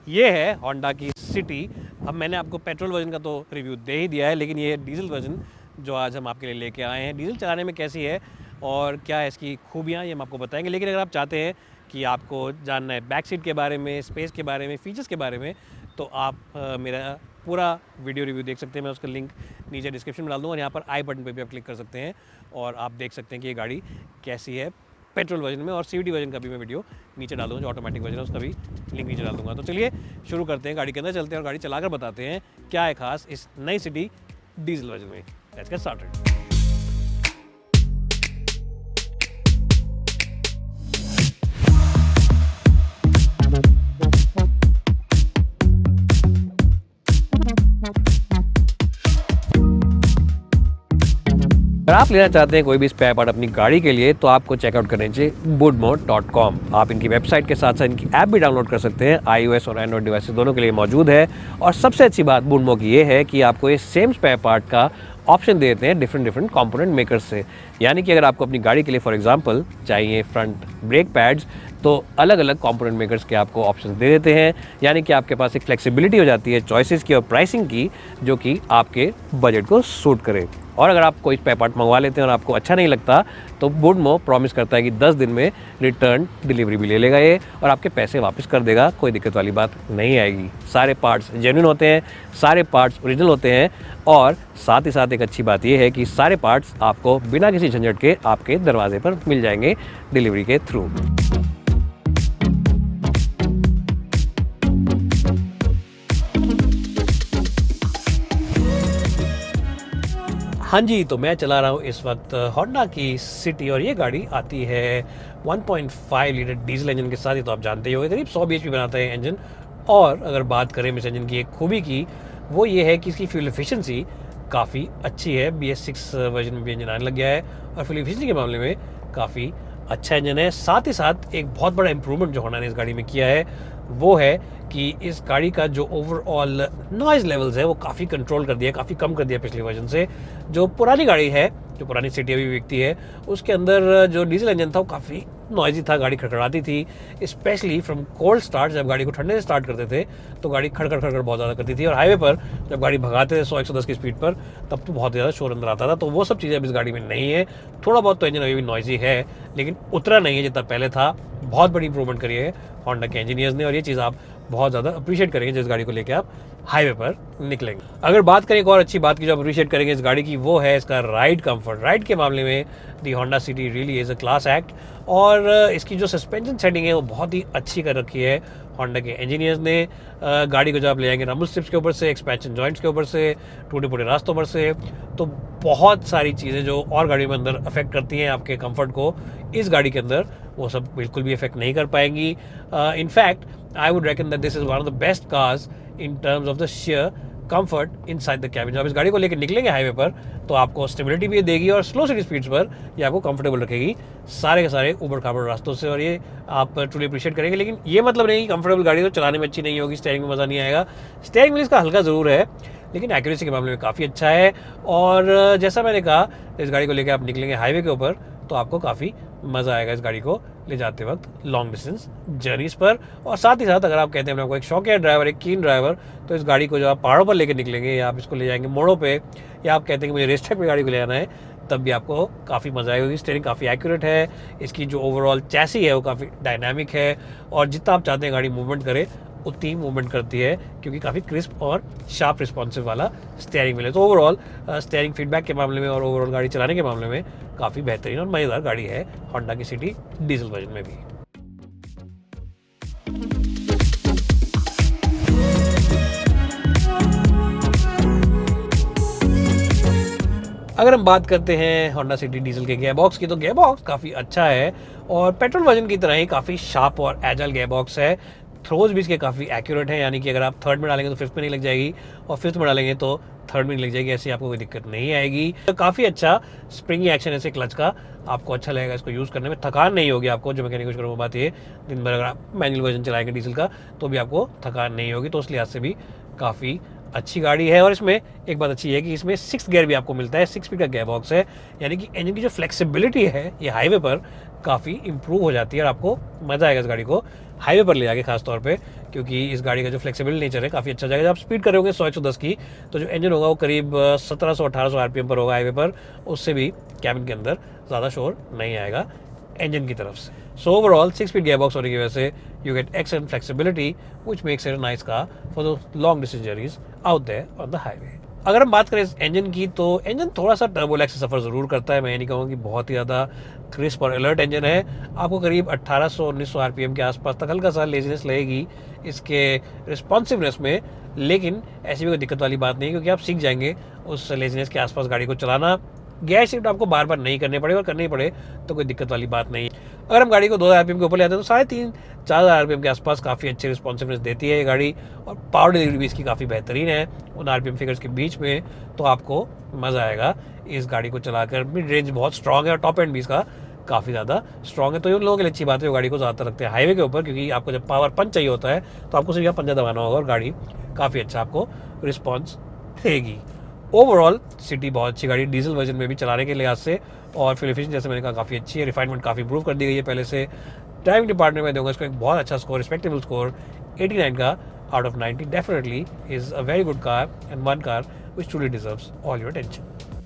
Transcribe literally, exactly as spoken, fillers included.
ये है होंडा की सिटी। अब मैंने आपको पेट्रोल वर्जन का तो रिव्यू दे ही दिया है, लेकिन ये डीजल वर्जन जो आज हम आपके लिए लेके आए हैं, डीजल चलाने में कैसी है और क्या है इसकी खूबियाँ, ये हम आपको बताएंगे। लेकिन अगर आप चाहते हैं कि आपको जानना है बैक सीट के बारे में, स्पेस के बारे में, फीचर्स के बारे में, तो आप आ, मेरा पूरा वीडियो रिव्यू देख सकते हैं। मैं उसका लिंक नीचे डिस्क्रिप्शन में डाल दूँगा और यहाँ पर आई बटन पर भी आप क्लिक कर सकते हैं और आप देख सकते हैं कि ये गाड़ी कैसी है पेट्रोल वर्जन में। और सीवीटी वर्जन का भी मैं वीडियो नीचे डाल दूँगा, जो ऑटोमेटिक वर्जन है उसका भी लिंक नीचे डाल दूँगा। तो चलिए शुरू करते हैं, गाड़ी के अंदर चलते हैं और गाड़ी चलाकर बताते हैं क्या है खास इस नई सिटी डीजल वर्जन में। Let's get started. अगर आप लेना चाहते हैं कोई भी स्पेयर पार्ट अपनी गाड़ी के लिए, तो आपको चेकआउट करना चाहिए वुडमो डॉट कॉम। आप इनकी वेबसाइट के साथ साथ इनकी ऐप भी डाउनलोड कर सकते हैं। आईओएस और एंड्रॉइड डिवाइस दोनों के लिए मौजूद है। और सबसे अच्छी बात वुडमो की ये है कि आपको ये सेम स्पेयर पार्ट का ऑप्शन देते हैं डिफरेंट डिफरेंट कंपोनेंट मेकर्स से। यानी कि अगर आपको अपनी गाड़ी के लिए फॉर एग्जांपल चाहिए फ्रंट ब्रेक पैड्स, तो अलग अलग कंपोनेंट मेकर्स के आपको ऑप्शन दे देते हैं। यानी कि आपके पास एक फ्लेक्सिबिलिटी हो जाती है चॉइसेस की और प्राइसिंग की, जो कि आपके बजट को सूट करे। और अगर आप कोई स्पेयर पार्ट मंगवा लेते हैं और आपको अच्छा नहीं लगता, तो वुडमो प्रॉमिस करता है कि दस दिन में रिटर्न डिलीवरी भी ले लेगा ये और आपके पैसे वापस कर देगा। कोई दिक्कत वाली बात नहीं आएगी। सारे पार्ट्स जेन्युइन होते हैं, सारे पार्ट्स ओरिजिनल होते हैं और साथ ही साथ एक अच्छी बात यह है कि सारे पार्ट्स आपको बिना किसी झंझट के आपके दरवाजे पर मिल जाएंगे डिलीवरी के थ्रू। हाँ जी, तो मैं चला रहा हूँ इस वक्त होंडा की सिटी और ये गाड़ी आती है one point five litre diesel engine के साथ। ये तो आप जानते ही होंगे, करीब सौ बीएचपी बनाता है इंजन। और अगर बात करें इस इंजन की एक खूबी की, वो ये है कि इसकी फ्यूल एफिशिएंसी काफ़ी अच्छी है। बी एस सिक्स वर्जन में भी इंजन आने लग गया है और फ्यूल एफिशिएंसी के मामले में काफ़ी अच्छा इंजन है। साथ ही साथ एक बहुत बड़ा इंप्रूवमेंट जो होंडा ने इस गाड़ी में किया है वो है कि इस गाड़ी का जो ओवरऑल नॉइज़ लेवल्स है वो काफ़ी कंट्रोल कर दिया, काफ़ी कम कर दिया पिछले वर्जन से। जो पुरानी गाड़ी है, जो पुरानी सिटी अभी बिकती है, उसके अंदर जो डीजल इंजन था वो काफ़ी नॉइजी था, गाड़ी खड़खड़ाती थी। स्पेशली फ्रॉम कोल्ड स्टार्ट, जब गाड़ी को ठंडे से स्टार्ट करते थे तो गाड़ी खड़खड़ खड़खड़ बहुत ज़्यादा करती थी। और हाईवे पर जब गाड़ी भगाते थे सौ एक सौ दस की स्पीड पर, तब तो बहुत ज़्यादा शोर अंदर आता था। तो वो सब चीज़ें अब इस गाड़ी में नहीं है। थोड़ा बहुत तो इंजन अभी भी नॉइजी है, लेकिन उतना नहीं है जितना पहले था। बहुत बड़ी इंप्रूवमेंट करी है होंडा के इंजीनियर्स ने और ये चीज़ आप बहुत ज़्यादा अप्रिशिएट करेंगे जिस गाड़ी को लेकर आप हाईवे पर निकलेंगे। अगर बात करें एक और अच्छी बात की जो आप अप्रिशिएट करेंगे इस गाड़ी की, वो है इसका राइड कंफर्ट। राइड के मामले में the Honda City really is a class act. और इसकी जो सस्पेंशन सेटिंग है वो बहुत ही अच्छी कर रखी है होंडा के इंजीनियर्स ने। गाड़ी को जब आप ले जाएंगे रम्बल स्ट्रिप्स के ऊपर से, एक्सपेंशन जॉइंट्स के ऊपर से, टूटे फूटे रास्तों पर से, तो बहुत सारी चीज़ें जो और गाड़ी में अंदर अफेक्ट करती हैं आपके कंफर्ट को, इस गाड़ी के अंदर वो सब बिल्कुल भी अफेक्ट नहीं कर पाएंगी। In fact I would reckon that this is one of the best cars in terms of the sheer comfort inside the cabin. जब इस गाड़ी को लेकर निकलेंगे हाईवे पर तो आपको स्टेबिलिटी भी देगी और स्लो सिटी स्पीड्स पर ये आपको कंफर्टेबल रखेगी सारे के सारे ऊबड़ खाबड़ रास्तों से, और ये आप ट्रूली अप्रिशिएट करेंगे। लेकिन ये मतलब नहीं कि कंफर्टेबल गाड़ी तो चलाने में अच्छी नहीं होगी, स्टीयरिंग में मज़ा नहीं आएगा। स्टीयरिंग में इसका हल्का ज़रूर है, लेकिन एक्यूरेसी के मामले में काफ़ी अच्छा है। और जैसा मैंने कहा, इस गाड़ी को लेकर आप निकलेंगे हाईवे के ऊपर तो आपको काफ़ी मज़ा आएगा इस गाड़ी को ले जाते वक्त लॉन्ग डिस्टेंस जर्नीज़ पर। और साथ ही साथ अगर आप कहते हैं आपको एक शौकिया ड्राइवर, एक कीन ड्राइवर, तो इस गाड़ी को जब आप पहाड़ों पर लेकर निकलेंगे या आप इसको ले जाएंगे मोड़ों पे, या आप कहते हैं कि मुझे रेस ट्रैक पे गाड़ी को ले जाना है, तब भी आपको काफ़ी मज़ा आएगी। स्टीयरिंग काफ़ी एक्यूरेट है, इसकी जो ओवरऑल चैसी है वो काफ़ी डायनामिक है और जितना आप चाहते हैं गाड़ी मूवमेंट करे उतनी मूवमेंट करती है, क्योंकि काफ़ी क्रिस्प और शार्प रिस्पॉन्सिव वाला स्टीयरिंग मिले। तो ओवरऑल स्टीयरिंग फीडबैक के मामले में और ओवरऑल गाड़ी चलाने के मामले में काफ़ी बेहतरीन और मज़ेदार गाड़ी है होंडा की सिटी डीजल वर्जन में भी। अगर हम बात करते हैं होंडा सिटी डीजल के गियर बॉक्स की, तो गियर बॉक्स काफ़ी अच्छा है और पेट्रोल वर्जन की तरह ही काफ़ी शार्प और एजाइल गियर बॉक्स है। थ्रोज भी इसके काफ़ी एक्यूरेट है, यानी कि अगर आप थर्ड में डालेंगे तो फिफ्थ में नहीं लग जाएगी और फिफ्थ में डालेंगे तो थर्ड में नहीं लग जाएगी, ऐसी आपको कोई दिक्कत नहीं आएगी। तो काफ़ी अच्छा स्प्रिंगी एक्शन ऐसे क्लच का आपको अच्छा लगेगा इसको यूज़ करने में, थकान नहीं होगी आपको। जो मैं कहने की कोशिश करूँ वो बात ये, दिन भर अगर आप मैनुअल वर्जन चलाएंगे डीजल का तो भी आपको थकान नहीं होगी। तो उस लिहाज से भी काफ़ी अच्छी गाड़ी है। और इसमें एक बात अच्छी है कि इसमें सिक्स गियर भी आपको मिलता है, सिक्स स्पीड का गियर बॉक्स है, यानी कि इंजन की जो फ्लेक्सिबिलिटी है ये हाईवे पर काफ़ी इंप्रूव हो जाती है और आपको मज़ा आएगा इस गाड़ी को हाईवे पर ले जाके खास तौर पे, क्योंकि इस गाड़ी का जो फ्लेक्सिबल नेचर है काफ़ी अच्छा जाएगा। जब आप स्पीड कर रहे होंगे सौ एक सौ दस की, तो जो इंजन होगा वो करीब सत्रह सौ अठारह सौ आरपीएम पर होगा हाईवे पर, उससे भी कैबिन के अंदर ज़्यादा शोर नहीं आएगा इंजन की तरफ से। So overall six speed gearbox होने की वजह से you get excellent flexibility which makes it a nice car for the long distance journeys out there on the highway. अगर हम बात करें इस इंजन की, तो इंजन थोड़ा सा टर्बोलैक से सफ़र ज़रूर करता है। मैं ये नहीं कहूँगा कि बहुत ही ज़्यादा क्रिस्प और अलर्ट इंजन है। आपको करीब अठारह सौ उन्नीस सौ आरपीएम के आसपास तक हल्का सा लेजीनेस लगेगी इसके रिस्पॉन्सिवनेस में, लेकिन ऐसी भी कोई दिक्कत वाली बात नहीं, क्योंकि आप सीख जाएंगे उस लेजीनेस के आसपास गाड़ी को चलाना। गियर शिफ्ट आपको बार बार नहीं करने पड़े, और करने ही पड़े तो कोई दिक्कत वाली बात नहीं। अगर हम गाड़ी को दो हज़ार आरपीएम के ऊपर ले आते हैं तो साढ़े तीन चार हज़ार आरपीएम के आसपास काफ़ी अच्छी रिस्पॉन्सिवनेस देती है ये गाड़ी, और पावर डिलीवरी भी इसकी काफ़ी बेहतरीन है उन आरपीएम फिगर्स के बीच में। तो आपको मज़ा आएगा इस गाड़ी को चलाकर। मिड रेंज बहुत स्ट्रॉग है और टॉप एंड भी इसका काफ़ी ज़्यादा स्ट्रॉग है। तो उन लोगों के लिए अच्छी बात है जो गाड़ी को ज़्यादातर रखते हैं हाईवे के ऊपर, क्योंकि आपको जब पावर पंच चाहिए होता है तो आपको सिर्फ यहाँ पंजा दबाना होगा और गाड़ी काफ़ी अच्छा आपको रिस्पॉन्स देगी। ओवरऑल सिटी बहुत अच्छी गाड़ी, डीजल वर्जन में भी चलाने के लिहाज से, और फ्यूल एफिशिएंसी जैसे मैंने कहा काफ़ी अच्छी है। रिफाइनमेंट काफ़ी इंप्रूव कर दी गई है पहले से। ड्राइविंग डिपार्टमेंट में दूंगा इसको एक बहुत अच्छा स्कोर, रिस्पेक्टेबल स्कोर नवासी का out of ninety. Definitely is a very good car and one car which truly deserves all your attention.